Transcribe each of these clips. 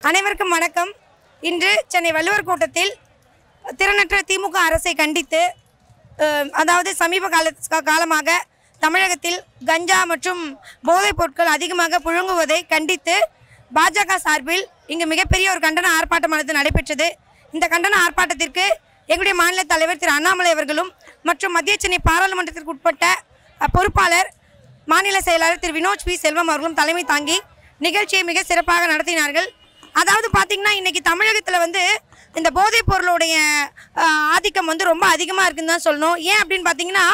அனைவருக்கும் வணக்கம். இன்று சென்னை வள்ளுவர் கோட்டத்தில் திறனற்ற திமுக அரசை கண்டித்து, அதாவது சமீப காலமாக தமிழகத்தில் கஞ்சா மற்றும் போதைப் பொருட்கள் அதிகமாக புழங்குவதை கண்டித்து பாஜக சார்பில் இங்கு மிகப்பெரிய ஒரு கண்டன ஆர்ப்பாட்டமானது நடைபெற்றது. இந்த கண்டன ஆர்ப்பாட்டத்திற்கு எங்களுடைய மாநில தலைவர் திரு அண்ணாமலை அவர்களும் மற்றும் மத்திய சென்னை பாராளுமன்றத்திற்கு உட்பட்ட பொறுப்பாளர் மாநில செயலாளர் திரு வினோத் பி செல்வம் அவர்களும் தலைமை தாங்கி நிகழ்ச்சியை மிக சிறப்பாக நடத்தினார்கள். அதாவது பார்த்திங்கன்னா இன்றைக்கி தமிழகத்தில் இந்த போதைப் பொருளுடைய ஆதிக்கம் ரொம்ப அதிகமாக இருக்குன்னு தான் சொல்லணும். ஏன் அப்படின்னு பார்த்திங்கன்னா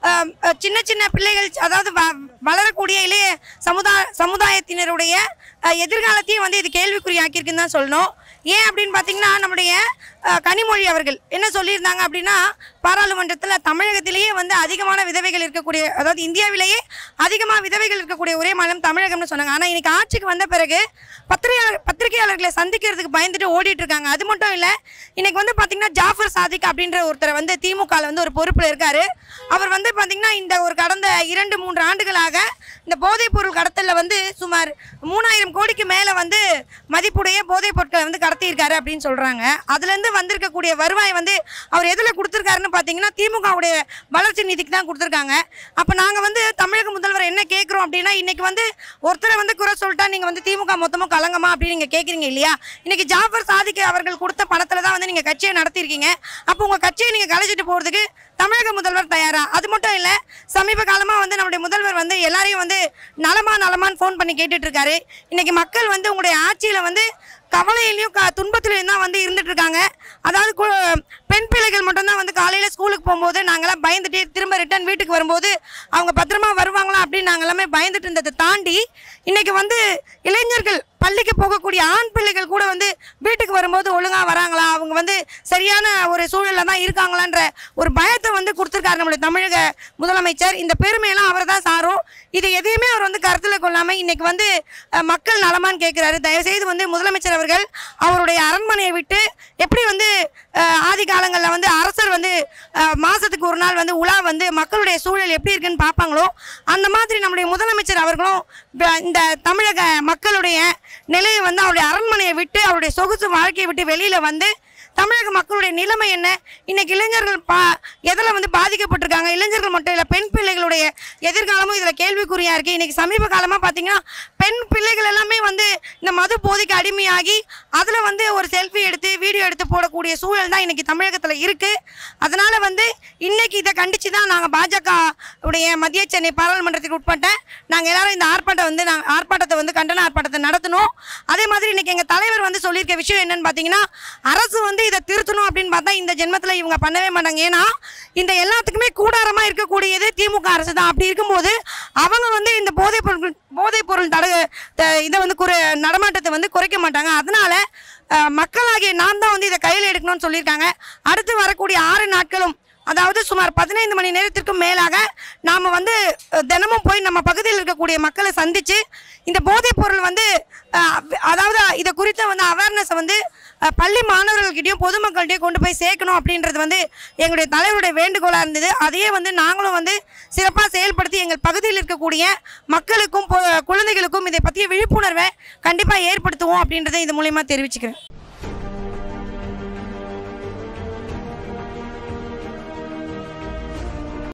சின்ன சின்ன பிள்ளைகள், அதாவது வளரக்கூடிய இளைய சமுதாயத்தினருடைய எதிர்காலத்தையும் இது கேள்விக்குறியாக்கியிருக்குன்னு தான் சொல்லணும். ஏன் அப்படின்னு பார்த்திங்கன்னா நம்முடைய கனிமொழி அவர்கள் என்ன சொல்லியிருந்தாங்க அப்படின்னா, பாராளுமன்றத்தில் தமிழகத்திலேயே அதிகமான விதவைகள் இருக்கக்கூடிய, அதாவது இந்தியாவிலேயே அதிகமாக விதவைகள் இருக்கக்கூடிய ஒரே மாநிலம் தமிழகம்னு சொன்னாங்க. ஆனால் இன்றைக்கி ஆட்சிக்கு வந்த பிறகு பத்திரிகையாளர்களை சந்திக்கிறதுக்கு பயந்துட்டு ஓடிட்டு இருக்காங்க. அது மட்டும் இல்லை, இன்றைக்கி பார்த்திங்கன்னா ஜாஃபர் சாதிக் அப்படின்ற ஒருத்தர் திமுகவில் ஒரு பொறுப்பில் இருக்கார். அவர் பார்த்திங்கன்னா இந்த ஒரு கடந்த 2-3 ஆண்டுகளாக இந்த போதைப் பொருள் கடத்தலில் சுமார் 3000 கோடிக்கு மேலே மதிப்புடைய போதைப் பொருட்களை கடத்தியிருக்காரு அப்படின்னு சொல்கிறாங்க. அதுலேருந்து வந்திருக்கக்கூடிய வருவாய் அவர் எதில் கொடுத்துருக்காருன்னு பார்த்தீங்கன்னா திமுகவுடைய வளர்ச்சி நிதிக்கு தான் கொடுத்துருக்காங்க. அப்போ நாங்கள் தமிழக முதல்வர் என்ன கேட்குறோம் அப்படின்னா, இன்றைக்கி ஒருத்தரை குறை சொல்லிட்டா நீங்கள் திமுக மொத்தமும் கலங்கமா அப்படின்னு நீங்கள் கேட்குறீங்க இல்லையா? இன்றைக்கி ஜாஃபர் சாதிக் அவர்கள் கொடுத்த பணத்தில் தான் நீங்கள் கட்சியை நடத்தியிருக்கீங்க. அப்போ உங்கள் கட்சியை நீங்கள் கலைச்சிட்டு போகிறதுக்கு தமிழக முதல்வர் தயாரா? அது மட்டும் இல்லை, சமீப காலமாக நம்முடைய முதல்வர் எல்லாரையும் நலமான்னு ஃபோன் பண்ணி கேட்டுட்ருக்காரு. இன்றைக்கி மக்கள் உங்களுடைய ஆட்சியில் கவலையிலையும் துன்பத்திலையும் தான் இருந்துட்டு இருக்காங்க. அதாவது பெண் பிள்ளைகள் மட்டும்தான் காலையில் ஸ்கூலுக்கு போகும்போது நாங்களாம் பயந்துட்டு திரும்ப ரிட்டர்ன் வீட்டுக்கு வரும்போது அவங்க பத்திரமா வருவாங்களா அப்படின்னு நாங்கள் எல்லாமே பயந்துட்டு இருந்ததை தாண்டி இன்றைக்கி இளைஞர்கள் பள்ளிக்கு போகக்கூடிய ஆண் பிள்ளைகள் கூட வீட்டுக்கு வரும்போது ஒழுங்காக வராங்களா, அவங்க சரியான ஒரு சூழலில் தான் இருக்காங்களான்ற ஒரு பயத்தை கொடுத்துருக்காரு நம்மளுடைய தமிழக முதலமைச்சர். இந்த பெருமையெல்லாம் அவர் தான் சாரும். இதை எதையுமே அவர் கருத்தில் கொள்ளாமல் இன்றைக்கி மக்கள் நலமான்னு கேட்குறாரு. தயவுசெய்து முதலமைச்சர் அவர்கள் அவருடைய அரண்மனையை விட்டு எப்படி ஆதி காலங்களில் அரசர் மாதத்துக்கு ஒரு நாள் உலா மக்களுடைய சூழல் எப்படி இருக்குன்னு பார்ப்பாங்களோ அந்த மாதிரி நம்முடைய முதலமைச்சர் அவர்களும் இந்த தமிழக மக்களுடைய நிலையை அவருடைய அரண்மனையை விட்டு, அவருடைய சொகுசு வாழ்க்கையை விட்டு வெளியில் தமிழக மக்களுடைய நிலைமை என்ன, இன்றைக்கி இளைஞர்கள் எதில் பாதிக்கப்பட்டிருக்காங்க, இளைஞர்கள் மட்டும் இல்லை பெண் பிள்ளைகளுடைய எதிர்காலமும் இதில் கேள்விக்குறியாக இருக்குது. இன்றைக்கி சமீப காலமாக பார்த்திங்கன்னா பெண் பிள்ளைகள் எல்லாமே இந்த மது போதைக்கு அடிமையாகி அதில் ஒரு செல்ஃபி எடுத்து வீடியோ எடுத்து போடக்கூடிய சூழல் தான் இன்றைக்கி தமிழகத்தில் இருக்குது. அதனால் இன்றைக்கி இதை கண்டித்து தான் நாங்கள் பாஜக உடைய மத்திய சென்னை பாராளுமன்றத்துக்கு உட்பட்ட நாங்கள் எல்லோரும் இந்த ஆர்ப்பாட்டத்தை கண்டன ஆர்ப்பாட்டத்தை நடத்தணும். அதே மாதிரி இன்றைக்கி எங்கள் தலைவர் சொல்லியிருக்க விஷயம் என்னென்னு பார்த்தீங்கன்னா, அரசு இதை திருத்தணும் அப்படின்னு பார்த்தா இந்த ஜென்மத்தில் இவங்க பண்ணவே மாட்டாங்க. ஏன்னா இந்த எல்லாத்துக்குமே கூடாரமாக இருக்கக்கூடியது திமுக அரசு தான். அப்படி இருக்கும்போது அவங்க இந்த போதைப் பொருள் இதை நடமாட்டத்தை குறைக்க மாட்டாங்க. அதனால மக்களாகிய நாம் தான் இதை கையில் எடுக்கணும்னு சொல்லியிருக்காங்க. அடுத்து வரக்கூடிய 6 நாட்களும், அதாவது சுமார் 15 மணி நேரத்திற்கும் மேலாக நாம் தினமும் போய் நம்ம பகுதியில் இருக்கக்கூடிய மக்களை சந்தித்து இந்த போதைப் பொருள் அதாவது இதை குறித்த அவேர்னஸை பள்ளி மாணவர்கள்கிட்டையும் பொதுமக்கள்கிட்டையும் கொண்டு போய் சேர்க்கணும் அப்படின்றது எங்களுடைய தலைவருடைய வேண்டுகோளாக இருந்தது. அதையே நாங்களும் சிறப்பாக செயல்படுத்தி எங்கள் பகுதியில் இருக்கக்கூடிய மக்களுக்கும் குழந்தைகளுக்கும் இதை பற்றிய விழிப்புணர்வை கண்டிப்பாக ஏற்படுத்துவோம் அப்படின்றத இது மூலயமா தெரிவிச்சுக்கிறேன்.